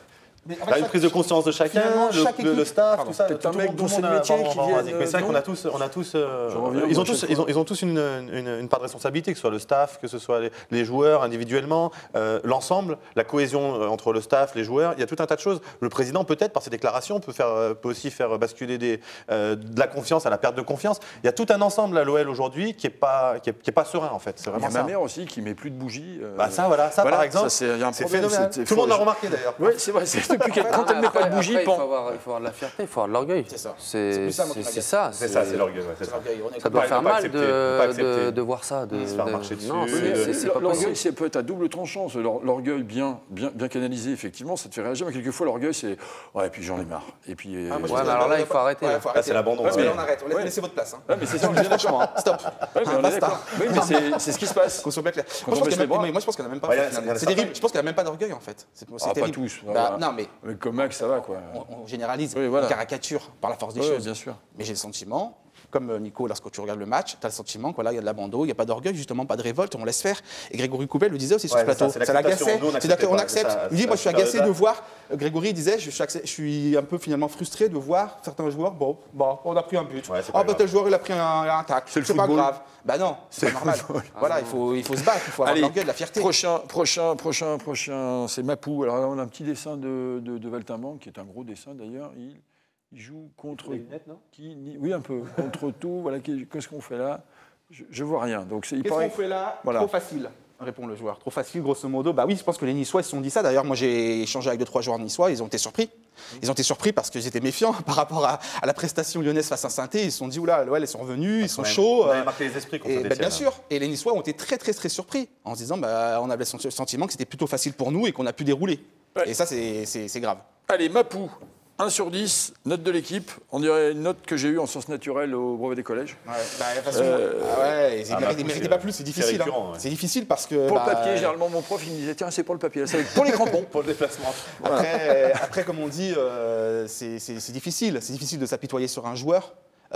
Mais en fait, Là, une chaque- prise de conscience de chacun, finalement, le, chaque le- le équipe- staff, Pardon. tout ça. Peut-être tout un le mec monde- dont tout le c'est monde le a- métier pardon, qui pardon, vienne, vas-y. Mais c'est vrai non qu'on a tous, on a tous, euh, Je reviens, ils moi, ont à tous, chaque ils ont, fois. ils ont tous une, une- une part de responsabilité, que ce soit le staff, que ce soit les, les joueurs individuellement, euh, l'ensemble, la cohésion euh, entre le staff, les joueurs. Il y a tout un tas de choses. Le président, peut-être, par ses déclarations, peut, faire, euh, peut aussi faire basculer des, euh, de la confiance à la perte de confiance. Il y a tout un ensemble à l'O L aujourd'hui qui n'est pas, qui est, qui est pas serein, en fait. C'est Il y vraiment a ça. ma mère aussi qui met plus de bougies. euh, Bah ça, voilà, ça voilà, par exemple, ça, c'est- il y a un c'est problème, phénoménal. c'est- Tout le monde l'a faut- remarqué d'ailleurs. Oui, c'est vrai, c'est depuis qu'elle quand Ah, elle met après- pas de bougie, après, il faut pan. avoir, il faut avoir de la fierté, il faut avoir de l'orgueil. C'est ça. C'est C'est plus ça, moi, qui c'est- c'est m'agace. ça. C'est ça, c'est l'orgueil. ouais, c'est ça. Ça doit Pas- faire pas mal accepter, de, pas accepter. de, de voir ça. De, Se faire de- marcher dessus, Non, de- c'est- c'est c'est pas L'orgueil, possible. c'est peut être à double tranchant. C'est l'or- L'orgueil bien, bien, bien canalisé, effectivement, ça te fait réagir. Mais quelquefois, l'orgueil, c'est ouais, et puis j'en ai marre. Et puis. euh, Ah, moi, je Ouais, pense mais que- alors là, il faut arrêter, Ouais, là. faut Là, arrêter. c'est l'abandon. Parce que ouais. là, on arrête. On laisse- Ouais. Laissez votre place. hein. Ouais, mais c'est ça, on est bien d'accord. Franchement, stop. Ouais, mais on est Basta. d'accord. Oui, mais c'est- c'est ce qui se passe. Qu'on soit bien clair. Quand Moi, on je pense baisse qu'il y a les bras. même- moi, je pense qu'il n'y en a même pas. Ouais, il y a- finalement. il y en a C'est certains. terrible. Je pense qu'il n'y a même pas d'orgueil en fait. C'est c'est Ah, pas terrible. tous. Bah, Voilà. non, mais Mais comme Max, ça va, quoi. on, on généralise, Oui, voilà. on caricature par la force des Ouais, choses. bien sûr. Mais j'ai le sentiment, comme euh, Nico, lorsque tu regardes le match, tu as le sentiment qu'il voilà, y a de l'abandon, il n'y a pas d'orgueil, justement, pas de révolte, on laisse faire. Et Grégory Coupet le disait aussi sur Ouais, ce c'est ça, plateau. c'est Ça l'acceptation. l'agaçait. Nous, on C'est acceptait d'accord, on pas, accepte. c'est ça, Il dit, c'est moi, je suis la super agacé de réserve. voir. euh, Grégory disait, je suis, accès- je suis un peu finalement frustré de voir certains joueurs. Bon, bon on a pris un but. Ouais, c'est Ah, pas bah, grave. tel joueur, il a pris un, un tacle. C'est le C'est pas football. grave. Bah non, c'est pas normal. Voilà, il faut, il faut se battre, il faut avoir de Allez, l'orgueil, de la fierté. prochain, prochain, prochain, prochain, c'est Mapou. Alors là, on a un petit dessin de, de, de Valtimbanque, qui est un gros dessin d'ailleurs. Il, il joue contre. qui, ni- Oui, un peu. Contre tout. Voilà, qu'est- qu'est-ce qu'on fait là je, je vois rien. Donc c'est. il Qu'est-ce paraît- qu'on fait là Voilà. Trop facile, répond le joueur. Trop facile, grosso modo. Bah oui, je pense que les Niçois, ils se sont dit ça. D'ailleurs, moi, j'ai échangé avec deux, trois joueurs niçois. Ils ont été surpris. Ils ont été surpris parce qu'ils étaient méfiants par rapport à, à la prestation lyonnaise face à Saint-Étienne. Ils se sont dit, oula, l'O L, ils sont revenus, ils sont On a- chauds. On avait euh, marqué les esprits contre et, bah, Saint-Étienne. bien sûr. Et les Niçois ont été très, très, très surpris en se disant, bah, on avait le sentiment que c'était plutôt facile pour nous et qu'on a pu dérouler. Ouais. Et ça, c'est c'est- c'est grave. Allez, Mapou. un sur dix, note de l'équipe. On dirait une note que j'ai eue en sciences naturelles au brevet des collèges. Ouais, bah, de toute façon, Euh, ah ouais, ils ah, ne bah, méritaient c'est- pas plus, c'est c'est difficile. hein. récurrent, ouais. C'est difficile parce que. Pour bah, le papier, généralement, mon prof, il me disait tiens, c'est pour le papier. C'est pour les crampons. Pour le déplacement. Après, après, comme on dit, euh, c'est c'est- c'est difficile. C'est difficile de s'apitoyer sur un joueur.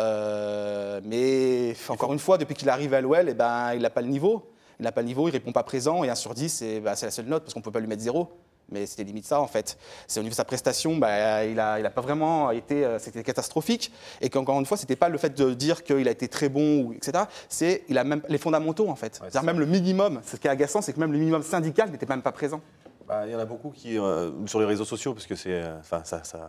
Euh, mais encore une fois, depuis qu'il arrive à l'O L, eh ben, il n'a pas le niveau. Il n'a pas le niveau, il ne répond pas présent. Et un sur dix, c'est bah, c'est la seule note parce qu'on ne peut pas lui mettre zéro. Mais c'était limite ça, en fait. C'est au niveau de sa prestation, bah, il n'a il a pas vraiment été. euh, C'était catastrophique. Et qu'encore une fois, ce n'était pas le fait de dire qu'il a été très bon, ou, et cetera. C'est il a même les fondamentaux, en fait. c'est C'est-à-dire ça. même le minimum. Ce qui est agaçant, c'est que même le minimum syndical n'était même pas présent. Bah, il y en a beaucoup qui, euh, sur les réseaux sociaux, parce que c'est. euh, Enfin, ça. ça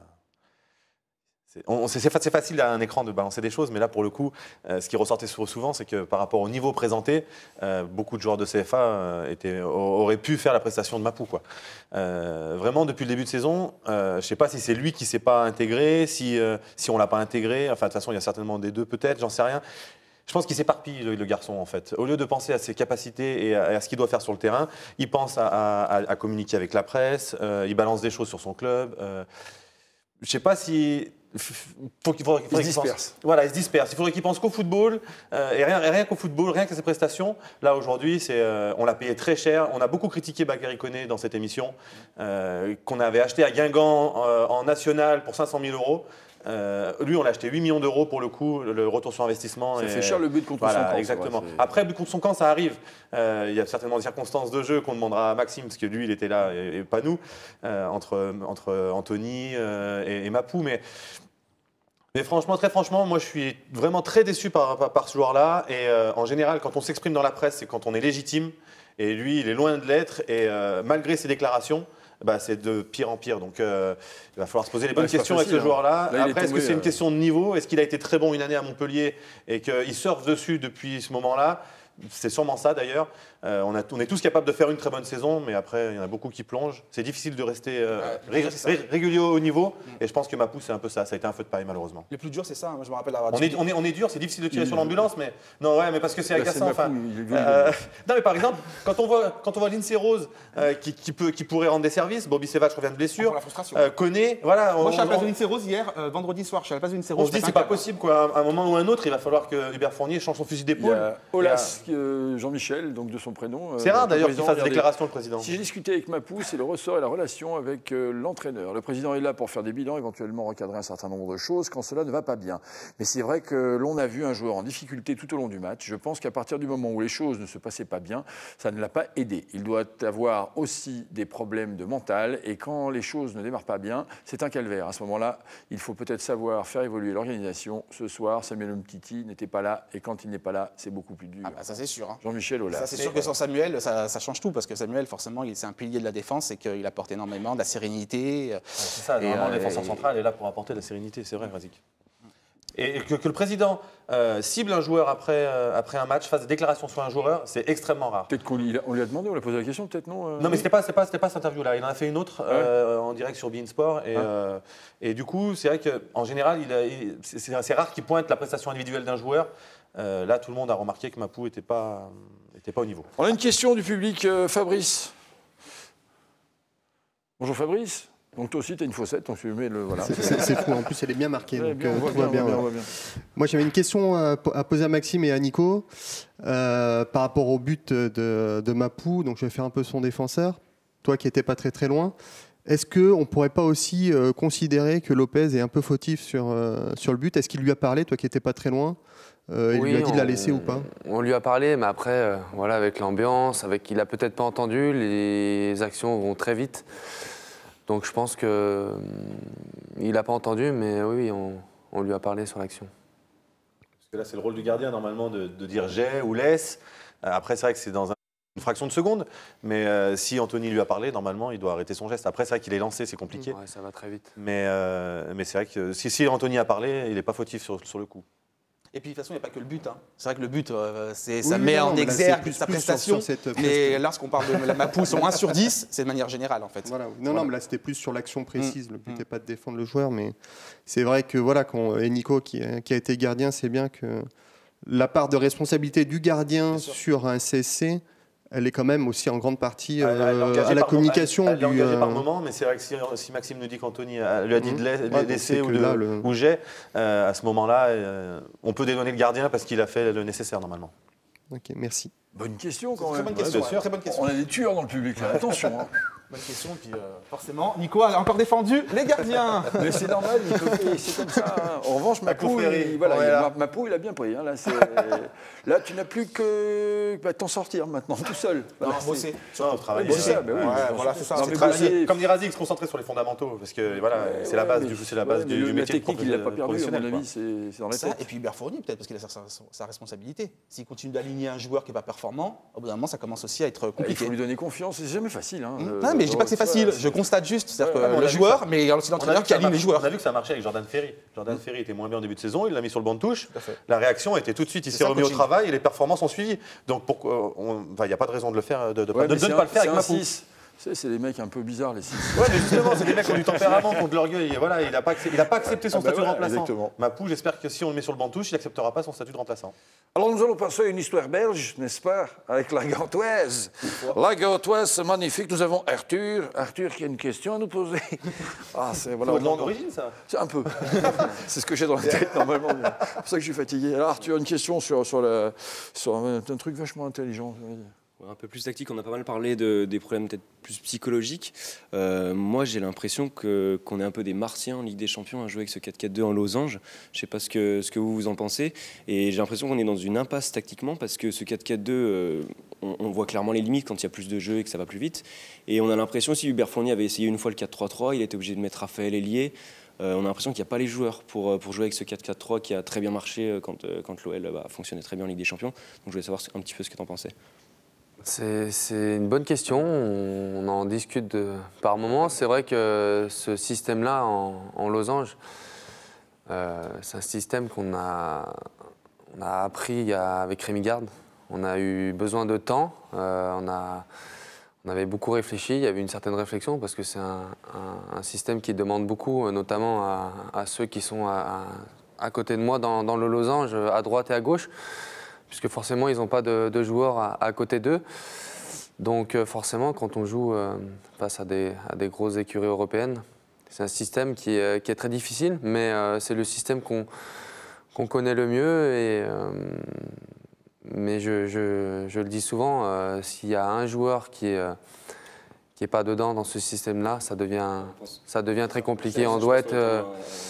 c'est on- c'est- c'est fa- c'est facile à un écran de balancer des choses, mais là, pour le coup, euh, ce qui ressortait sou- souvent, c'est que par rapport au niveau présenté, euh, beaucoup de joueurs de C F A euh, étaient, a- auraient pu faire la prestation de Mapou, quoi. Euh, vraiment, depuis le début de saison, euh, je ne sais pas si c'est lui qui ne s'est pas intégré, si, euh, si on ne l'a pas intégré. Enfin, de toute façon, il y a certainement des deux, peut-être, j'en sais rien. Je pense qu'il s'éparpille, le, le garçon, en fait. Au lieu de penser à ses capacités et à, à ce qu'il doit faire sur le terrain, il pense à, à- à communiquer avec la presse, euh, il balance des choses sur son club. Euh, je ne sais pas si... Faut qu'il faudrait, faudrait Il se qu'il pense- disperse. Voilà, il se disperse. Il faudrait qu'il pense qu'au football, euh, et rien, et rien qu'au football, rien qu'à ses prestations. Là, aujourd'hui, c'est, euh, on l'a payé très cher. On a beaucoup critiqué Bakary Koné dans cette émission, euh, qu'on avait acheté à Guingamp euh, en national pour cinq cent mille euros. Euh, lui, on l'a acheté huit millions d'euros pour le coup, le retour sur investissement. Ça et- fait cher le but contre Voilà, son camp. c'est exactement. vrai, c'est- Après, but contre son camp, ça arrive. Euh, il y a certainement des circonstances de jeu qu'on demandera à Maxime, parce que lui, il était là et, et pas nous, euh, entre, entre Anthony euh, et, et Mapou. Mais, mais franchement, très franchement, moi, je suis vraiment très déçu par, par, par ce joueur-là. Et euh, en général, quand on s'exprime dans la presse, c'est quand on est légitime. Et lui, il est loin de l'être. Et euh, malgré ses déclarations, bah, c'est de pire en pire. Donc, euh, il va falloir se poser les bonnes Ouais, c'est pas questions facile, avec ce hein. joueur-là. Là, il est Après, est-ce que tombé, c'est une euh, question de niveau? Est-ce qu'il a été très bon une année à Montpellier et qu'il surfe dessus depuis ce moment-là? C'est sûrement ça d'ailleurs. Euh, on, a, on est tous capables de faire une très bonne saison, mais après, il y en a beaucoup qui plongent. C'est difficile de rester euh, Ouais, ré- c'est ça. ré- régulier au niveau. Et je pense que Mapou, c'est un peu ça. Ça a été un feu de paille, malheureusement. Le plus dur, c'est ça. Moi, je me rappelle avoir On dit. est, on, est, on est dur, c'est difficile de tirer Il- sur l'ambulance, mais non, ouais, mais parce que c'est Là, c'est agaçant. Mapou, Enfin, il est venu, euh, non, mais par exemple, quand on voit, quand on voit Lindsay Rose euh, qui, qui, peut, qui pourrait rendre des services, Bobby Sevac revient de blessure, Pour la frustration. euh, connaît, voilà. Moi, on- je suis à la place on- de Lindsay Rose hier, euh, vendredi soir. Je suis à la place de Lindsay on Rose. se dit je c'est pète pas un câble. possible quoi. À un moment ou à un autre, il va falloir que Hubert Fournier change son fusil Il y d'épaule. a Olas euh, Jean-Michel, donc de son prénom. C'est euh, rare le d'ailleurs qu'il président, fasse des regardez. déclarations, le président. Si j'ai discuté avec Mapou, c'est le ressort et la relation avec euh, l'entraîneur. Le président est là pour faire des bilans, éventuellement recadrer un certain nombre de choses quand cela ne va pas bien. Mais c'est vrai que l'on a vu un joueur en difficulté tout au long du match. Je pense qu'à partir du moment où les choses ne se passaient pas bien, ça ne l'a pas aidé. Il doit avoir aussi des problèmes de mental et quand les choses ne démarrent pas bien, c'est un calvaire. À ce moment-là, il faut peut-être savoir faire évoluer l'organisation. Ce soir, Samuel Umtiti n'était pas là et quand il n'est pas là, c'est beaucoup plus dur. Ah bah ça c'est sûr. Hein. Jean-Michel Aulas. Ça c'est sûr que sans Samuel, ça, ça change tout parce que Samuel, forcément, il- c'est un pilier de la défense et qu'il apporte énormément de la sérénité. Ouais, c'est ça, Et, normalement, euh, le défenseur et- central est là pour apporter de la sérénité, c'est vrai, Razik. Et que, que le président euh, cible un joueur après, euh, après un match, fasse des déclarations sur un joueur, c'est extrêmement rare. Peut-être qu'on lui, on lui a demandé, on lui a posé la question, peut-être non euh, Non, mais c'était pas, c'était pas, c'était pas cette interview-là. Il en a fait une autre euh, en direct sur beIN Sport. Et, Ah. euh, et du coup, c'est vrai qu'en général, il a- il- c'est c'est assez rare qu'il pointe la prestation individuelle d'un joueur. Euh, là, tout le monde a remarqué que Mapou n'était pas, était pas au niveau. On a une question du public, euh, Fabrice. Bonjour Fabrice. Donc toi aussi, tu as une faussette, donc tu mets le... Voilà. C'est- C'est c'est fou, en plus elle est bien marquée, Ouais, donc bien, euh, on voit tout va bien, on bien. voit ouais. bien, on voit bien. Moi j'avais une question à, à poser à Maxime et à Nico euh, par rapport au but de, de Mapou, donc je vais faire un peu son défenseur, toi qui n'étais pas très très loin. Est-ce qu'on ne pourrait pas aussi euh, considérer que Lopez est un peu fautif sur, euh, sur le but? Est-ce qu'il lui a parlé, toi qui n'étais pas très loin? Euh, Il Oui, lui a dit de la on- laisser ou pas? On lui a parlé, mais après, euh, voilà, avec l'ambiance, avec il a peut-être pas entendu, les actions vont très vite. Donc je pense que hum, il n'a pas entendu, mais oui, on, on lui a parlé sur l'action. Parce que là, c'est le rôle du gardien, normalement, de, de dire j'ai ou laisse. Euh, Après, c'est vrai que c'est dans un- une fraction de seconde. Mais euh, si Anthony lui a parlé, normalement, il doit arrêter son geste. Après, c'est vrai qu'il est lancé, c'est compliqué. Ouais, ça va très vite. Mais, euh, mais c'est vrai que si, si Anthony a parlé, il n'est pas fautif sur, sur le coup. Et puis de toute façon, il n'y a pas que le but. Hein. C'est vrai que le but, euh, c'est, ça Oui, met non, en mais là, c'est exergue plus- sa plus sur- prestation. sur cette Mais prestation. lorsqu'on parle de la Mapou, son un sur dix, c'est de manière générale en fait. Voilà. Non, Voilà. non, mais là c'était plus sur l'action précise. Mm. Le but Mm. n'est pas de défendre le joueur, mais c'est vrai que voilà, quand, et Nico qui, a- qui a été gardien, c'est bien que la part de responsabilité du gardien Bien sûr. sur un C S C, elle est quand même aussi en grande partie Elle- elle euh, est engagée à la par communication moment- elle- elle est du. engagée par euh, moment, mais c'est vrai que si, si Maxime nous dit qu'Anthony a- lui a dit Mhm. de la- Ouais, donc laisser c'est ou, que de, là, le- ou j'ai, euh, à ce moment-là, euh, on peut dédonner le gardien parce qu'il a fait le nécessaire normalement. Ok, merci. Bonne question quand Très même. bonne question. bien sûr. Très bonne question. On a des tueurs dans le public, là. Attention. Hein. Bonne question. Puis euh, forcément, Nico a encore défendu les gardiens. Mais c'est normal, il peut- et c'est comme ça. hein. En revanche, Mapou, confrérie. il, voilà, Ouais, il- là. Mapou, il a bien pris. hein. Là, c'est- là, tu n'as plus que bah, t'en sortir maintenant, tout seul. Non, Voilà, c'est- bosser. Non, travailler. Oui, c'est ça, bah oui. Ouais, bien voilà, sûr. c'est ça. Non, C'est mais travailler. bosser- Comme dit Razik, se concentrer sur les fondamentaux, parce que voilà, c'est la base, Ouais, du mais- coup, c'est la base ouais, du, mais du le- métier La technique, il l'a pas perdu, à mon professionnel, quoi. avis, c'est c'est dans la Ça, tête. et puis Hubert Fournier, peut-être parce qu'il a sa, sa- sa responsabilité. S'il continue d'aligner un joueur qui n'est pas performant, au bout d'un moment, ça commence aussi à être Il compliqué. faut lui donner confiance, c'est jamais facile. Hein, Hum. le- Non, mais je dis pas que c'est facile. voilà, Je constate juste, c'est-à-dire Ouais, que ouais, on a le vu joueur, ça. mais il y a aussi On a, l'entraîneur vu que qui ça aligne les marche- joueurs. on a vu que ça marchait avec Jordan Ferry. Jordan Ferry était moins bien en début de saison, il l'a mis sur le banc de touche. Tout à fait. La réaction était tout de suite, il C'est s'est ça, remis au coaching. travail et les performances ont suivi. Donc pourquoi on- enfin, il n'y a pas de raison de le faire, de, de, Ouais, de- mais de ne c'est pas un- le faire c'est avec un Mapou. six. Tu sais, c'est des mecs un peu bizarres, les six. Ouais, mais justement, c'est des mecs qui ont du tempérament, qui ont de l'orgueil. Et voilà, il n'a pas, accep- il a pas accepté son Ah bah statut de voilà, remplaçant. exactement. Mapou, j'espère que si on le met sur le banc de touche, il n'acceptera pas son statut de remplaçant. Alors nous allons passer à une histoire belge, n'est-ce pas, avec la Gantoise. La Gantoise, c'est magnifique. Nous avons Arthur. Arthur qui a une question à nous poser. Ah, c'est voilà. Votre au langue moment- d'origine, ça C'est un peu. C'est ce que j'ai dans la tête normalement. mais C'est pour ça que je suis fatigué. Alors Arthur, une question sur, sur, la, sur un, un truc vachement intelligent. Un peu plus tactique, on a pas mal parlé de, des problèmes peut-être plus psychologiques. Euh, moi, j'ai l'impression que, qu'on est un peu des martiens en Ligue des Champions à jouer avec ce quatre quatre deux en losange. Je ne sais pas ce que, ce que vous vous en pensez. Et j'ai l'impression qu'on est dans une impasse tactiquement parce que ce quatre quatre deux, euh, on, on voit clairement les limites quand il y a plus de jeux et que ça va plus vite. Et on a l'impression aussi, Hubert Fournier avait essayé une fois le quatre trois trois, il était obligé de mettre Raphaël ailier. Euh, on a l'impression qu'il n'y a pas les joueurs pour, pour jouer avec ce quatre quatre trois qui a très bien marché quand, quand l'O L bah, fonctionnait très bien en Ligue des Champions. Donc je voulais savoir un petit peu ce que tu en pensais. C'est c'est une bonne question, on, on en discute de, par moment. C'est vrai que ce système-là en, en losange, euh, c'est un système qu'on a, on a appris il y a- avec Rémi Garde. On a eu besoin de temps, euh, on, a, on avait beaucoup réfléchi, il y avait une certaine réflexion parce que c'est un, un- un système qui demande beaucoup, notamment à, à ceux qui sont à, à- à côté de moi dans, dans le losange, à droite et à gauche, puisque forcément, ils n'ont pas de, de joueurs à, à côté d'eux. Donc euh, forcément, quand on joue euh, face à des, à des grosses écuries européennes, c'est un système qui est, qui est très difficile, mais euh, c'est le système qu'on qu'on connaît le mieux. Et, euh, mais je, je, je le dis souvent, euh, s'il y a un joueur qui est, euh, qui est pas dedans dans ce système-là, ça devient, ça devient très compliqué. On doit être, euh,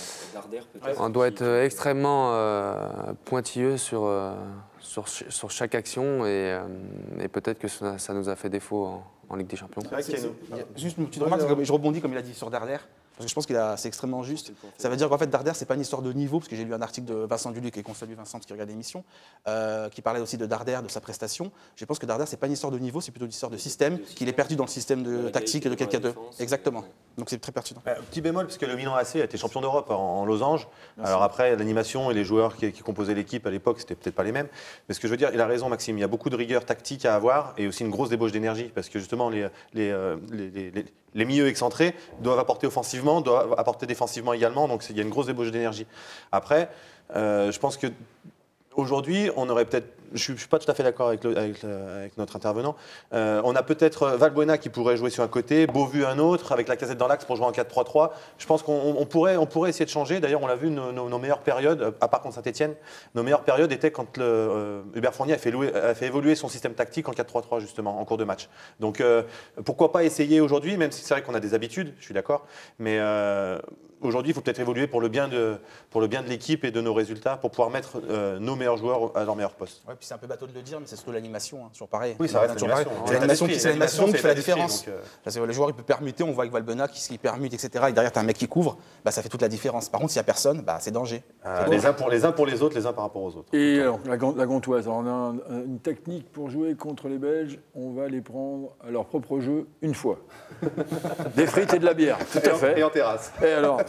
on doit être extrêmement euh, pointilleux sur, euh, sur, sur chaque action et, euh, et peut-être que ça, ça nous a fait défaut en, en Ligue des Champions. C'est vrai qu'il y a une- Juste une petite remarque, c'est que je rebondis comme il a dit sur Darder. Parce que je pense que c'est extrêmement juste. Ça veut dire qu'en fait, Darder, c'est pas une histoire de niveau, parce que j'ai lu un article de Vincent Duluc, et qu'on salue Vincent, qui regarde l'émission, euh, qui parlait aussi de Darder, de sa prestation. Je pense que Darder, c'est pas une histoire de niveau, c'est plutôt une histoire de système, qu'il est perdu dans le système de tactique et de quatre quatre deux. Exactement. Donc c'est très pertinent. Euh, petit bémol, parce que le Milan A C a été champion d'Europe en, en losange. Alors après, l'animation et les joueurs qui, qui composaient l'équipe à l'époque, c'était peut-être pas les mêmes. Mais ce que je veux dire, il a raison, Maxime, il y a beaucoup de rigueur tactique à avoir et aussi une grosse débauche d'énergie, parce que justement, les, les, euh, les, les, les les milieux excentrés doivent apporter offensivement, doivent apporter défensivement également, donc il y a une grosse débauche d'énergie. Après, euh, je pense que aujourd'hui, on aurait peut-être, je ne suis pas tout à fait d'accord avec, avec, avec notre intervenant, euh, on a peut-être Valbuena qui pourrait jouer sur un côté, Beauvu un autre, avec la Casette dans l'axe pour jouer en quatre trois trois. Je pense qu'on on pourrait, on pourrait essayer de changer. D'ailleurs, on l'a vu, nos, nos, nos meilleures périodes, à part contre Saint-Etienne, nos meilleures périodes étaient quand le, euh, Hubert Fournier a fait, louer, a fait évoluer son système tactique en quatre trois trois, justement, en cours de match. Donc, euh, pourquoi pas essayer aujourd'hui, même si c'est vrai qu'on a des habitudes, je suis d'accord, mais euh, aujourd'hui, il faut peut-être évoluer pour le bien de, pour le bien de l'équipe et de nos résultats, pour pouvoir mettre euh, nos meilleurs joueurs à leur meilleur poste. Ouais, puis c'est un peu bateau de le dire, mais c'est surtout l'animation, hein, toujours pareil. Oui, ça reste toujours pareil. l'animation. C'est l'animation qui, c'est l'animation qui fait la l'esprit, différence. donc, euh... Parce que le joueur, il peut permuter, on voit avec Valbuena qui, qui permute, et cetera. Et derrière, tu as un mec qui couvre, bah, ça fait toute la différence. Par contre, s'il n'y a personne, bah, c'est danger. Euh, les, uns pour, les uns pour les autres, les uns par rapport aux autres. Et alors, la, Gan- la Gantoise, alors, on a un- une technique pour jouer contre les Belges, on va les prendre à leur propre jeu une fois. Des frites et de la bière, tout à fait. Et en terrasse. Et alors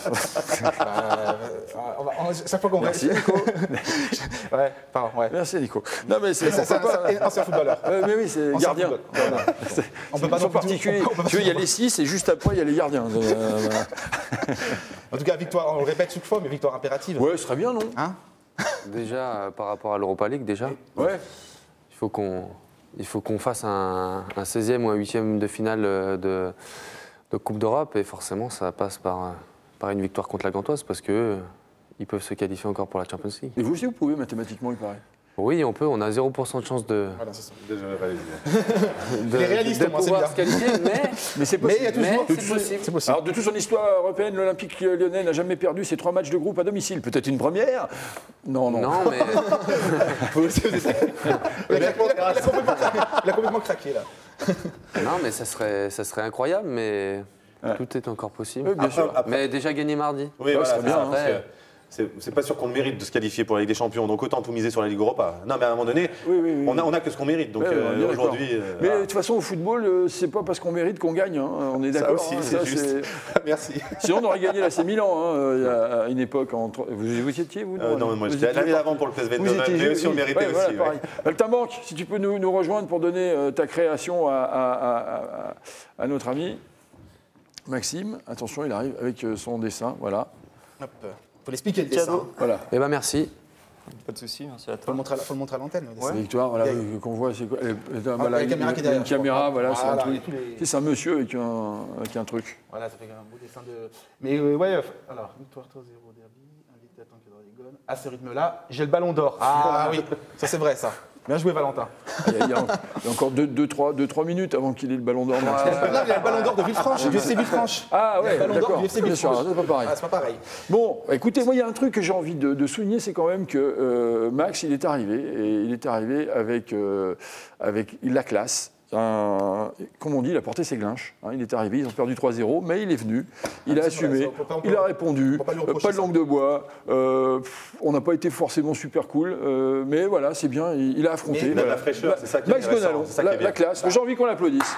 Euh, on va- on- chaque fois qu'on va. Merci Nico. Ouais, pardon, ouais. Merci Nico. Non mais c'est C'est pourquoi pas. un ancien footballeur. Ouais, mais oui, c'est Ancien gardien. football. Voilà. C'est- On peut pas Ils sont non plus- particuliers. on peut pas Tu vois, il y a les six et juste après, il y a les gardiens. Euh, voilà. En tout cas, victoire, on le répète chaque fois, mais victoire impérative. Ouais, ce serait bien, non Hein Déjà, euh, par rapport à l'Europa League, déjà, Ouais. il faut qu'on il faut qu'on fasse un, un seizième ou un huitième de finale euh, de, de Coupe d'Europe et forcément, ça passe par, euh, par une victoire contre la Gantoise parce que ils peuvent se qualifier encore pour la Champions League. Et vous aussi, vous pouvez mathématiquement, il paraît. Oui, on peut, on a zéro pour cent de chance de, Voilà, c'est ça. Déjà réalisé. de, Les réalistes, de au moins, c'est pouvoir bien. se qualifier, mais, Mais c'est Mais il possible. y a toujours. mais c'est possible. C'est possible. Alors, de toute son histoire européenne, l'Olympique lyonnais n'a jamais perdu ses trois matchs de groupe à domicile. Peut-être une première Non, non. Non, mais Vous aussi, vous êtes- Il a complètement- il a complètement craqué. Il a complètement craqué, là. non, mais ça serait, ça serait incroyable, mais Ouais. tout est encore possible. Oui, bien sûr. Après- Mais déjà gagné mardi. Oui, Ouais, voilà, c'est c'est bien, ça, hein, parce c'est- que c'est- c'est pas sûr qu'on mérite de se qualifier pour la Ligue des Champions, donc autant tout miser sur la Ligue Europa. Non, mais à un moment donné, Oui, oui, oui. on a, on a que ce qu'on mérite. Donc Ouais, euh, on est bien d'accord. aujourd'hui, euh, Mais de voilà. toute façon, au football, euh, c'est pas parce qu'on mérite qu'on gagne. hein. On est Ça d'accord. aussi, hein, c'est ça, juste. c'est- Merci. Sinon, on aurait gagné l'A C Milan hein, euh, il y a- à une époque. Entre... Vous, vous y étiez, vous Euh, non, moi Vous j'étais étiez l'année pas- d'avant pour le P S V Vous Eindhoven, étiez mais jeune, aussi on oui. méritait Ouais, aussi. voilà, ouais. pareil. Altabank, si tu peux nous, nous rejoindre pour donner euh, ta création à, à- à- à- à notre ami Maxime. Attention, il arrive avec euh, son dessin. Voilà. Hop. Faut l'expliquer, le dessin. Voilà. Eh ben merci. Pas de souci, merci à Faut toi. le montrer à la- faut le montrer à l'antenne, le dessin. C'est Victoire, voilà, Il y a- euh, qu'on voit, c'est quoi elle- elle- Ah, voilà, la caméra qui est il y a derrière. une caméra, voilà, c'est un Voilà, truc. il y a tous les- C'est un monsieur avec un, avec un truc. Voilà, ça fait un beau dessin de. Mais euh, ouais, euh, alors, victoire trois zéro derby, invité à tanker dans les goals. À ce rythme-là, j'ai le ballon d'or. Ah oui, ça c'est vrai, ça. Bien joué, Valentin. Il y a, il y a- il y a encore deux trois minutes avant qu'il ait le ballon d'or. Là, il y a le ballon d'or de Villefranche, du U F C Villefranche. Ah Il y a ouais, le ballon d'or d'accord. du U F C Bien sûr, Villefranche. c'est pas pareil. Ah, c'est pas pareil. Bon, écoutez, moi, il y a un truc que j'ai envie de, de souligner, c'est quand même que euh, Max, il est arrivé, et il est arrivé avec, euh, avec la classe. Un- comme on dit, il a porté ses glinches. hein, il est arrivé, ils ont perdu trois zéro, mais il est venu, il a c'est vrai, assumé, ça, on peut pas- on peut- il a répondu, on peut pas lui euh, reprocher pas de langue de bois. euh, pff, on n'a pas été forcément super cool, euh, mais voilà, c'est bien, il, il a affronté. Mais- Il a de voilà. la fraîcheur, c'est ça qui est Max intéressant, Gonalon, c'est ça qui la, est bien. la classe. J'ai envie qu'on l'applaudisse.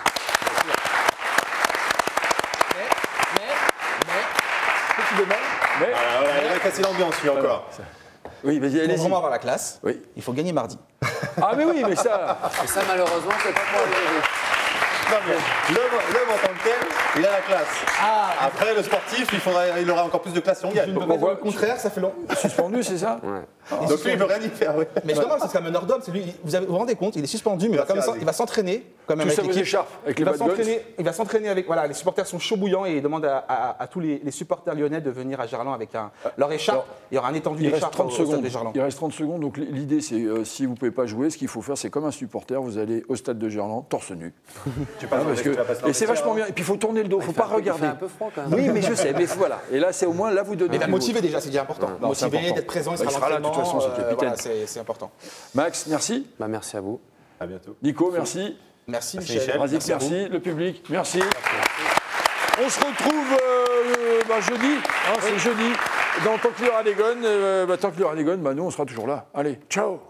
Petit bémol, Mais, Ah, voilà, il va casser l'ambiance, lui, encore. oui, vas-y, pour allez-y. vraiment avoir la classe, Oui. il faut gagner mardi. Ah, mais oui, mais ça. Et ça, malheureusement, c'est pas pour les Non, mais l'homme l'homme en tant que tel, il a la classe. Après, le sportif, il, faudrait, il aura encore plus de classe si on gagne. Je ne peux on pas dire voit- le contraire, ça fait long. Suspendu, c'est ça Ouais. Donc lui, il veut rien y faire. Ouais. Mais justement, c'est un meneur d'homme. Lui, vous avez- vous vous rendez compte, il est suspendu, mais il va, quand même s'en- il va s'entraîner quand même Tout avec ça vous l'équipe. écharpe avec les Il va bad guns. s'entraîner. Il va s'entraîner avec. Voilà, les supporters sont chauds bouillants et il demande à, à- à tous les, les supporters lyonnais de venir à Gerland avec un, leur écharpe. Alors, il y aura un étendu Il reste d'écharpe au, trente au stade secondes. de Gerland. Il reste trente secondes. Donc l'idée, c'est euh, si vous ne pouvez pas jouer, ce qu'il faut faire, c'est comme un supporter, vous allez au stade de Gerland, torse nu. Tu passes Ah, parce que- tu vas passer dans et le c'est vestiaire, vachement hein. bien. Et puis il faut tourner le dos, il ne faut pas Il regarder. fait un peu froid quand même. Oui, mais je sais, mais voilà. Et là, c'est au moins, là, vous donnez. Il va du motiver déjà, c'est déjà important. Non, c'est Motiver, important. d'être présent, il Bah, sera, il sera là, de toute l'entraînement, façon, c'est le euh, capitaine. voilà, c'est c'est important. Max, merci. Bah, merci à vous. À bientôt. Nico, merci. Merci, Merci, Michel. Michel. Razik, Merci à vous. merci. Le public, merci. On se retrouve euh, bah, jeudi. Hein, c'est jeudi. Dans Tant qu'il y aura des guns, euh, bah, tant qu'il y aura des guns, bah, nous, on sera toujours là. Allez, ciao.